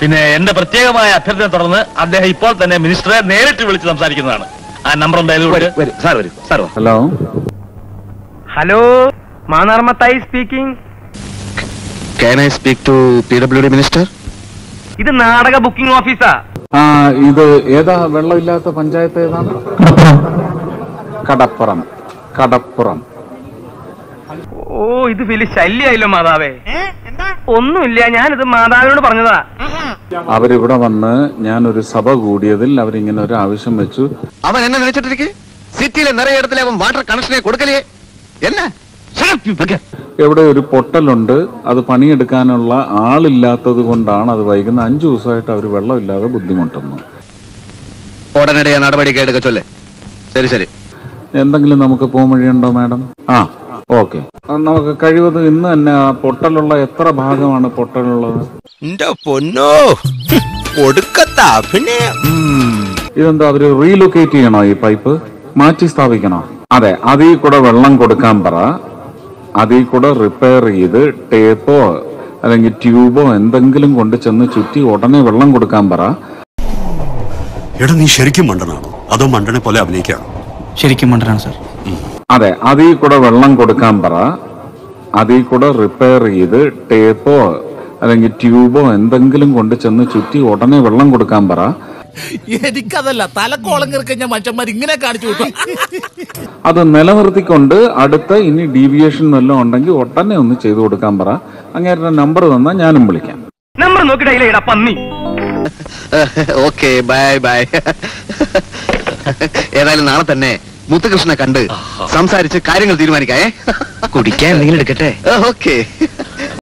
പിന്നെ എന്റെ പ്രത്യേകമായ അഭ്യർത്ഥന തുടർന്ന് അദ്ദേഹം ഇപ്പോൾ തന്നെ മിനിസ്റ്ററെ നേരിട്ട് വിളിച്ച് സംസാരിക്കുന്നതാണ്. ആ നമ്പർ എന്തായാലും സാർ വരും. സാർ ഹലോ ഹലോ, മാനാർമത്തായി speaking. Can I speak to PWD minister? ഇത് നാടക ബുക്കിംഗ് ഓഫീസാ. ഇത് ഏതാ വെള്ളമില്ലാത്ത പഞ്ചായത്ത് ഏതാണ്? കടപ്പുറം. കടപ്പുറം. ഓ, ഇത് വലിയ ശല്യായില്ലോ മാതാവേ. ഒന്നുമില്ല, ഞാനിത് മാതാവിനോട് പറഞ്ഞതാ. അവരിവിടെ വന്ന് ഞാനൊരു സഭ കൂടിയതിൽ അവരിങ്ങനെ ഒരു ആവശ്യം വെച്ചു. അവൻ എന്നെ നിனைச்சிட்டு സിറ്റിയിലെ നിറയെ ഇടത്തിലെ അവൻ വാട്ടർ കണക്ഷനെ കൊടുക്കലേ എന്നാ? എവിടെ ഒരു പൊട്ടലുണ്ട്, അത് പണിയെടുക്കാനുള്ള ആളില്ലാത്തത് കൊണ്ടാണ് അത് വൈകുന്ന 5 ദിവസമായിട്ട് അവർ വെള്ളമില്ലാതെ ബുദ്ധിമുട്ടുന്നു. ഉടനടി നടപടിയൊക്കെ എടുക്ക ചൊല്ലേ. ശരി ശരി. എന്തെങ്കിലും നമുക്ക് പോകാൻ വഴിയുണ്ടോ മാഡം? ഓക്കെ, നമുക്ക് കഴിവതും ഇന്ന് തന്നെ ആ പൊട്ടലുള്ള എത്ര ഭാഗമാണ് പൊട്ടലുള്ളത്? പൊന്നോ, ഇതെന്താ അവര് റീലൊക്കേറ്റ് ചെയ്യണോ? ഈ പൈപ്പ് മാറ്റി സ്ഥാപിക്കണോ? അതെ, അതിൽ കൂടെ വെള്ളം കൊടുക്കാൻ പറ. അതിൽ കൂടെ റിപ്പയർ ചെയ്ത് ടേപ്പോ അല്ലെങ്കിൽ ട്യൂബോ എന്തെങ്കിലും കൊണ്ട് ചെന്ന് ചുറ്റി ഉടനെ വെള്ളം കൊടുക്കാൻ പറ. എടാ, നീ ശരിക്കും മണ്ടനാണോ അതോ മണ്ടനെ പോലെ അഭിനയിക്കാണോ? ശരിക്കും മണ്ടനാണ് സാർ. അതെ, അതിൽ കൂടെ വെള്ളം കൊടുക്കാൻ പറ. അതിൽ കൂടെ റിപ്പയർ ചെയ്ത് ടേപ്പോ അല്ലെങ്കിൽ ട്യൂബോ എന്തെങ്കിലും കൊണ്ട് ചെന്ന് ചുറ്റി ഉടനെ വെള്ളം കൊടുക്കാൻ പറ. എനിക്കതല്ല, തലക്കോളം കിറക്കഞ്ഞ മനുഷ്യന്മാർ ഇങ്ങനെ കാണിച്ചു വിട്ടു. അത് നിലനിർത്തിക്കൊണ്ട് അടുത്ത ഇനി ഡീവിയേഷൻ വല്ലതും ഉണ്ടെങ്കിൽ ഉടനെ ഒന്ന് ചെയ്തു കൊടുക്കാൻ പറ. അങ്ങേരുടെ നമ്പർ തന്നാൽ ഞാനും വിളിക്കാം. നമ്പർ നോക്കിയിട്ടാ പന്നി. Okay, bye bye. ഏതായാലും നാളെ തന്നെ മുത്തുകൃഷ്ണനെ കണ്ട് സംസാരിച്ച് കാര്യങ്ങൾ തീരുമാനിക്കായേ. കുടിക്കാൻ എന്തെങ്കിലും എടുക്കട്ടെ? ഓക്കെ.